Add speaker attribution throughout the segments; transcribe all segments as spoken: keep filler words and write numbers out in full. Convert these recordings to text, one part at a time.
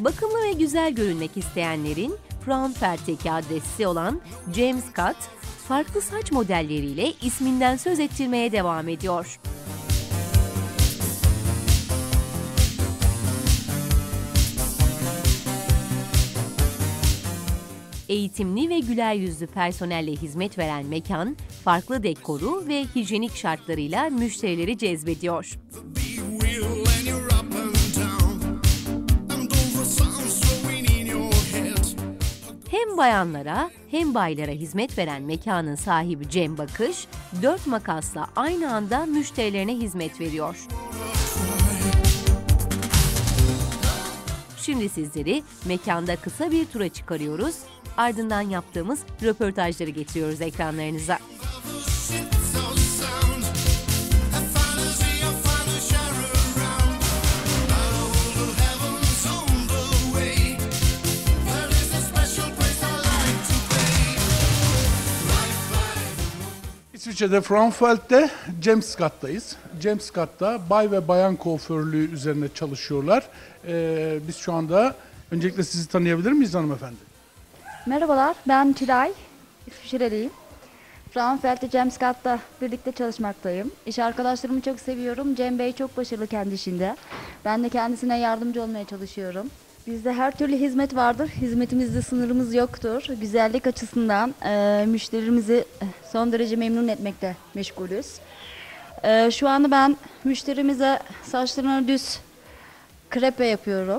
Speaker 1: Bakımlı ve güzel görünmek isteyenlerin Frauenfeld'teki adresi olan Cem'S Cut, farklı saç modelleriyle isminden söz ettirmeye devam ediyor. Eğitimli ve güler yüzlü personelle hizmet veren mekan, farklı dekoru ve hijyenik şartlarıyla müşterileri cezbediyor. Hem bayanlara hem baylara hizmet veren mekanın sahibi Cem Bakış, dört makasla aynı anda müşterilerine hizmet veriyor. Şimdi sizleri mekanda kısa bir tura çıkarıyoruz, ardından yaptığımız röportajları getiriyoruz ekranlarınıza.
Speaker 2: İsviçre'de Frauenfeld'de Cem'S Cut'tayız. Cem'S Cut'ta bay ve bayan kuaförlüğü üzerine çalışıyorlar. Ee, biz şu anda öncelikle sizi tanıyabilir miyiz hanımefendi?
Speaker 3: Merhabalar, ben Tülay. İsviçre'liyim. Frauenfeld'de Cem'S Cut'ta birlikte çalışmaktayım. İş arkadaşlarımı çok seviyorum. Cem Bey çok başarılı kendi işinde. Ben de kendisine yardımcı olmaya çalışıyorum. Bizde her türlü hizmet vardır. Hizmetimizde sınırımız yoktur. Güzellik açısından e, müşterimizi son derece memnun etmekte meşgulüz. E, şu anda ben müşterimize saçlarına düz krepe yapıyorum.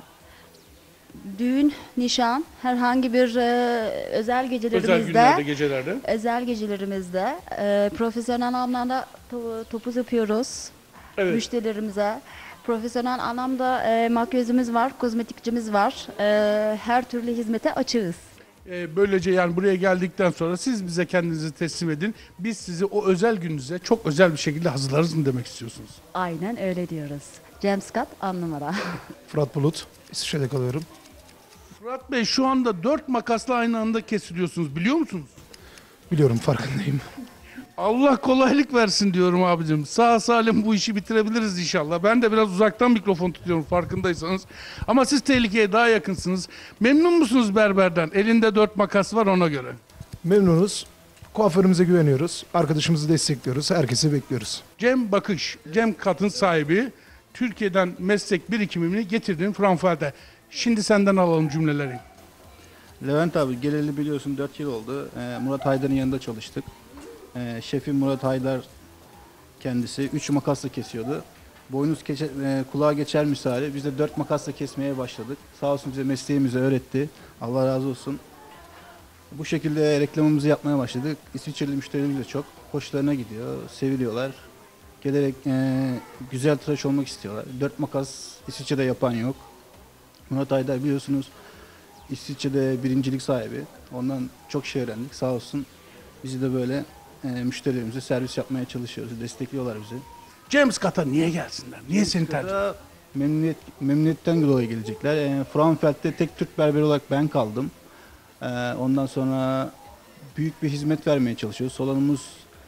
Speaker 3: Düğün, nişan, herhangi bir e, özel gecelerimizde,
Speaker 2: özel günlerde, gecelerde,
Speaker 3: özel gecelerimizde e, profesyonel anlamda to topuz yapıyoruz evet. Müşterilerimize. Profesyonel anlamda e, makyözümüz var, kozmetikçimiz var. E, her türlü hizmete açığız.
Speaker 2: E, böylece yani buraya geldikten sonra siz bize kendinizi teslim edin. Biz sizi o özel gününüze çok özel bir şekilde hazırlarız mı demek istiyorsunuz?
Speaker 3: Aynen öyle diyoruz. Cem'S Cut on numara.
Speaker 4: Fırat Bulut, İsviçre'de kalıyorum.
Speaker 2: Fırat Bey, şu anda dört makasla aynı anda kesiliyorsunuz, biliyor musunuz?
Speaker 4: Biliyorum, farkındayım.
Speaker 2: Allah kolaylık versin diyorum abicim. Sağ salim bu işi bitirebiliriz inşallah. Ben de biraz uzaktan mikrofon tutuyorum farkındaysanız. Ama siz tehlikeye daha yakınsınız. Memnun musunuz berberden? Elinde dört makas var ona göre.
Speaker 4: Memnunuz. Kuaförümüze güveniyoruz. Arkadaşımızı destekliyoruz. Herkesi bekliyoruz.
Speaker 2: Cem Bakış, Cem Cut'ın sahibi. Türkiye'den meslek birikimini getirdin Frauenfeld'e. Şimdi senden alalım cümleleri.
Speaker 5: Levent abi geleli biliyorsun dört yıl oldu. Ee, Murat Haydar'ın yanında çalıştık. Ee, şefim Murat Haydar kendisi üç makasla kesiyordu. Boynuz geçe, e, kulağa geçer misali. Biz de dört makasla kesmeye başladık. Sağ olsun bize mesleğimizi öğretti. Allah razı olsun. Bu şekilde reklamımızı yapmaya başladık. İsviçreli müşterilerimiz de çok hoşlarına gidiyor. Seviliyorlar. Gelerek e, güzel tıraş olmak istiyorlar. Dört makas İsviçre'de yapan yok. Murat Haydar biliyorsunuz İsviçre'de birincilik sahibi. Ondan çok şey öğrendik. Sağ olsun bizi de böyle e, müşterilerimize servis yapmaya çalışıyoruz. Destekliyorlar bizi.
Speaker 2: Cem'S Cut'a niye gelsinler? Niye seni tercih ettiler?
Speaker 5: Memnuniyet, memnuniyetten dolayı gelecekler. E, Frauenfeld'de tek Türk berberi olarak ben kaldım. E, ondan sonra büyük bir hizmet vermeye çalışıyoruz. Salonumuz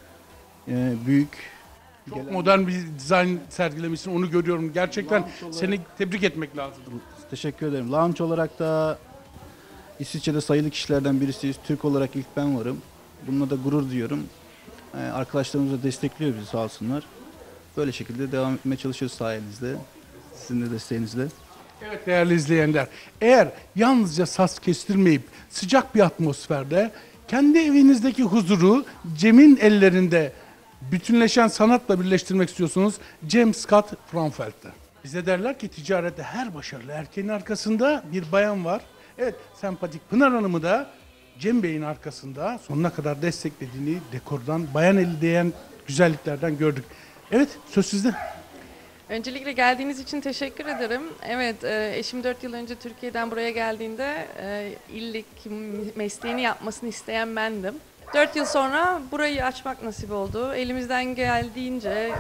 Speaker 5: e, büyük.
Speaker 2: Çok
Speaker 5: Gelen...
Speaker 2: modern bir dizayn sergilemişsin, onu görüyorum. Gerçekten olarak... seni tebrik etmek lazım.
Speaker 5: Teşekkür ederim. Lounge olarak da İsviçre'de sayılı kişilerden birisiyiz. Türk olarak ilk ben varım. Bununla da gurur duyuyorum. Ee, arkadaşlarımız da destekliyor bizi sağ olsunlar. Böyle şekilde devam etmeye çalışıyoruz sayenizde. Sizin de desteğinizle.
Speaker 2: Evet değerli izleyenler, eğer yalnızca saç kestirmeyip sıcak bir atmosferde kendi evinizdeki huzuru Cem'in ellerinde bütünleşen sanatla birleştirmek istiyorsunuz, Cem'S Cut Frauenfeld'de. Bize derler ki ticarette her başarılı erkeğin arkasında bir bayan var. Evet, sempatik Pınar Hanım'ı da Cem Bey'in arkasında sonuna kadar desteklediğini dekordan, bayan eli değen güzelliklerden gördük. Evet, söz sizde.
Speaker 6: Öncelikle geldiğiniz için teşekkür ederim. Evet, eşim dört yıl önce Türkiye'den buraya geldiğinde ilk mesleğini yapmasını isteyen bendim. Dört yıl sonra burayı açmak nasip oldu. Elimizden geldiğince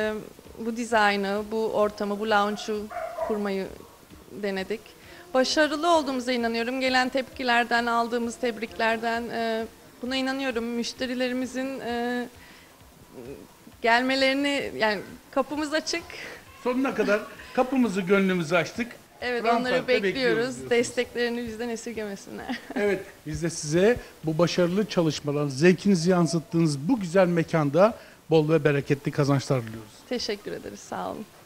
Speaker 6: bu dizaynı, bu ortamı, bu lounge'u kurmayı denedik. Başarılı olduğumuza inanıyorum. Gelen tepkilerden, aldığımız tebriklerden e, buna inanıyorum. Müşterilerimizin e, gelmelerini, yani kapımız açık.
Speaker 2: Sonuna kadar kapımızı, gönlümüzü açtık.
Speaker 6: Evet,
Speaker 2: Frauenfeld'de
Speaker 6: onları bekliyoruz.
Speaker 2: diyorsunuz.
Speaker 6: Desteklerini bizden esirgemesinler.
Speaker 2: Evet, biz de size bu başarılı çalışmalar, zevkinizi yansıttığınız bu güzel mekanda bol ve bereketli kazançlar diliyoruz.
Speaker 6: Teşekkür ederiz. Sağ olun.